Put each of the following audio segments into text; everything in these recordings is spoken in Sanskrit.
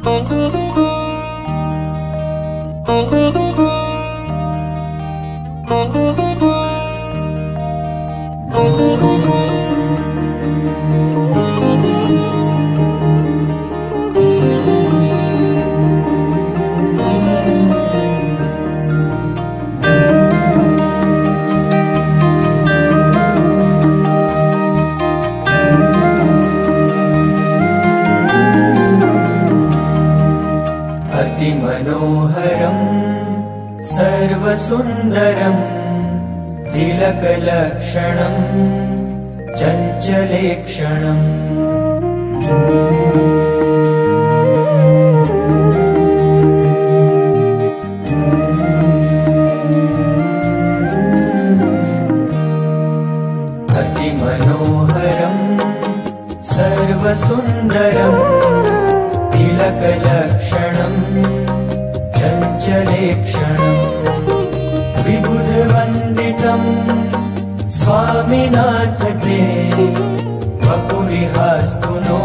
मनोहरम् सर्वसुन्दरम् तिलकलक्षणम् चञ्चलेक्षणम् अतिमनोहरम् सर्वसुन्दरम् तिलकलक्षणम् चञ्चलेक्षणम् विबुधवन्दितम् स्वामिनाथ ते वपुरिहास्तु नो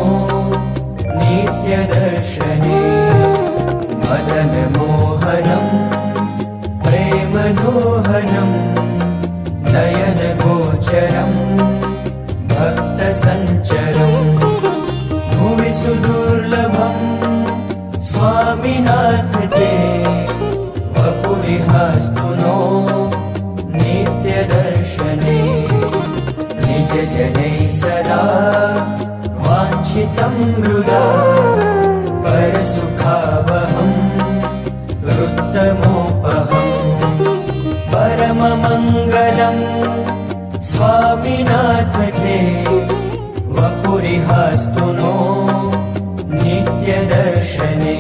नित्यदर्शने मदनमोहनम् प्रेमदोहनम् नयनगोचरम् भक्तसञ्चरम् भुवि सुदुर्लभम् स्वामिनाथ ते वपुरिहास्तु नो नित्यदर्शने निजजनैः सदा वाञ्छितं हृदा परसुखावहम् रुत्तमोपहम् परममङ्गलम् स्वामिनाथ ते वपुरिहास्तु नो नित्यदर्शने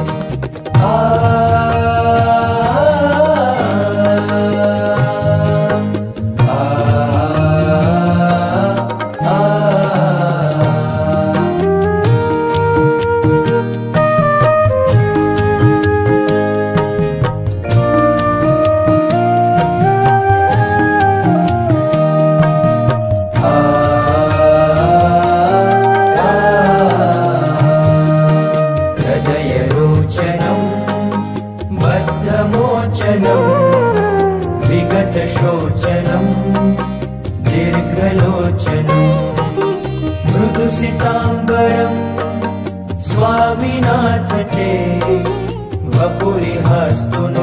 विगतशोचनम् दीर्घलोचनम् मृदुसिताम्बरम् स्वामिनाथ ते वपुरिहास्तु नो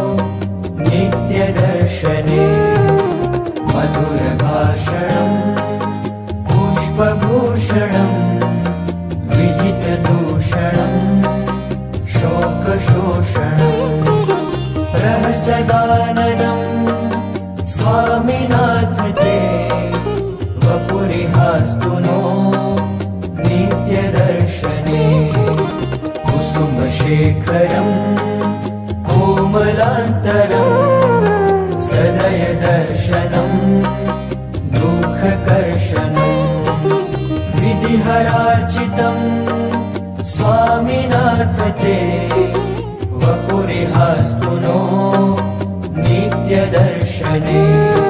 नित्यदर्शने मधुरभाषणम् पुष्पभूषणम् विजितदूषणम् शोकशोषणम् रहसदाननम् स्वामिनाथ ते वपुरिहास्तु नो नित्यदर्शने कुसुमशेखरम् कोमलान्तरम् सदयदर्शनम् दुःखकर्षणम् विधिहरार्चितम् स्वामिनाथ ते वपुरिहास्तु नो नित्यदर्शने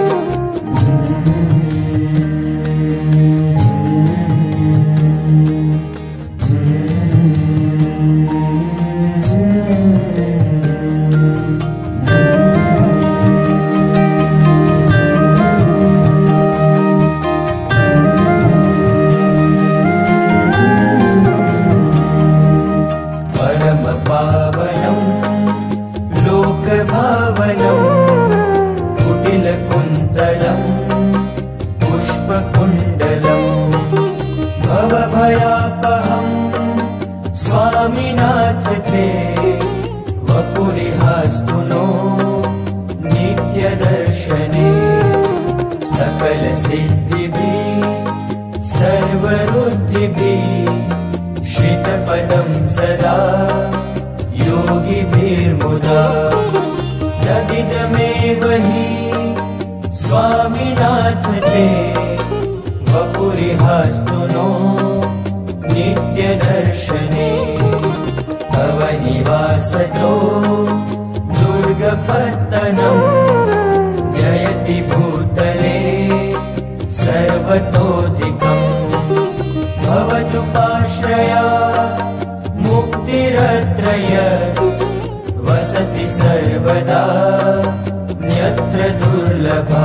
परमपावनम् लोकभावनम् कुटिलकुन्तलम् पुष्पकुण्डलम् भवभयापहम् स्वामिनाथ ते वपुरिहास्तु नो नित्यदर्शने सकलसिद्धिभिः सर्वरुद्धिभिः श्रितपदम् सदा योगिभिर्मुदा तदिदमेव हि स्वामिनाथ ते वपुरिहास्तु नो नित्यदर्शने भवनिवासतो दुर्गपत्तनम् जयति भूतले सर्वतोऽधिकम् भवतु पाश्रया मुक्तिर यत् वसति सर्वदा न्यत्र दुर्लभा।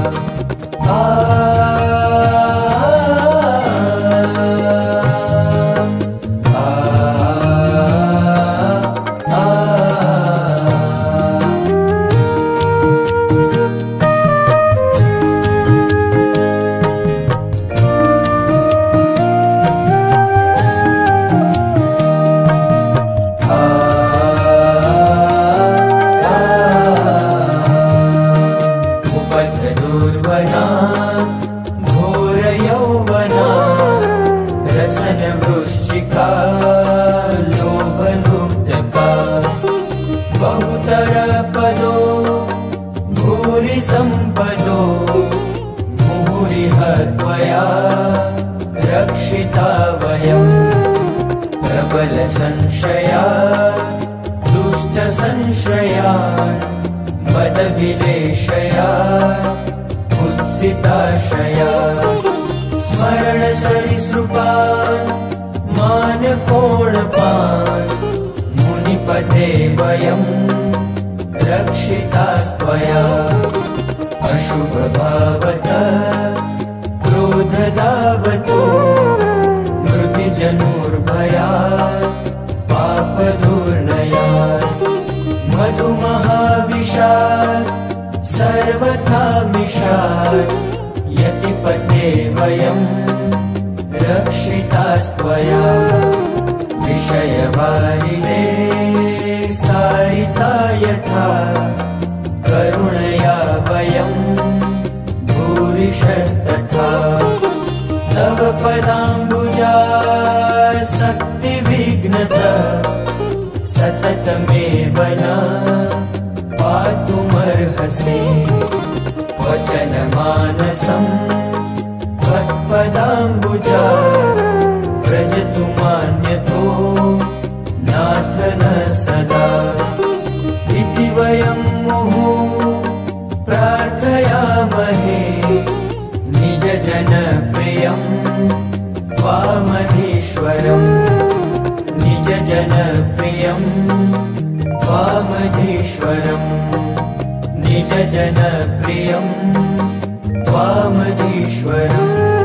उपधदुर्वना घोरयौवना रसनवृश्चिका लोभलुब्धका बहुतरपदो भूरि सम्पदो मुहुरिह त्वया रक्षिता वयम्। प्रबल संशया दुष्ट संशया मदभिलेषया उत्सिताशया स्मरण सरिसृपान् मानकोणपान् मुनिपते वयम् रक्षितास्त्वया। अशुभभावतः क्रोधदावतो मृतिजनुर्भयात् पापदुर्नयात् मधुमहाविशात् सर्वथा मिषात् यतिपते वयम् रक्षितास्त्वया। विषयवारिणे स्तारिता यथा करुणया वयम् भूरिशस्तथा। तव पदाम्बुजा शक्तिविघ्नता सततमेव न पातुमर्हसि। वचनमानसं त्वत्पदाम्बुजा व्रजतु मान्यतो नाथ न सदा। इति वयं मुहुः प्रार्थयामहे निजजनप्रियं त्वामधीश्वरम्। निजजनप्रियं त्वामधीश्वरम् निजजनप्रियं त्वामधीश्वरम्।